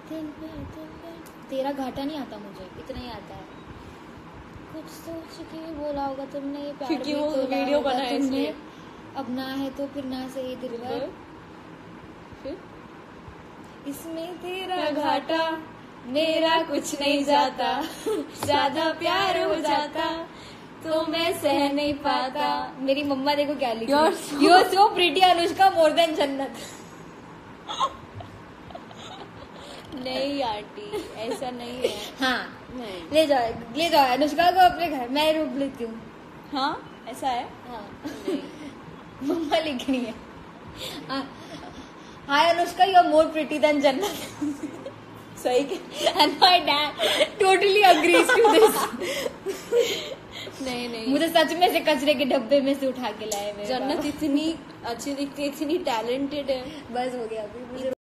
दिल में तेरा घाटा नहीं आता मुझे, इतना ही आता है। कुछ सोच के बोला होगा तुमने, ये प्यार क्योंकि भी वो तोला वीडियो होगा बना है तुमने, इसलिए। अब ना है तो फिर ना सही दिल भर, फिर इसमें तेरा घाटा मेरा कुछ नहीं जाता, ज्यादा प्यार हो जाता तो मैं सह नहीं पाता। मेरी मम्मा देखो क्या लिखी, you are so pretty Anushka more than Jannat. नहीं आंटी, ऐसा नहीं है। हाँ नहीं। ले जाओ अनुष्का को अपने घर, मैं रूप लेती हूँ। हाँ ऐसा है। हाँ नहीं। मम्मा लिख रही है, hi Anushka you are more pretty than Jannat. सही And my dad totally agrees to this. नहीं मुझे सच में से कचरे के डब्बे में से उठा के लाए मेरे जन्नत पापा। इतनी अच्छी दिखती है, इतनी टैलेंटेड है। बस हो गया अभी मुझे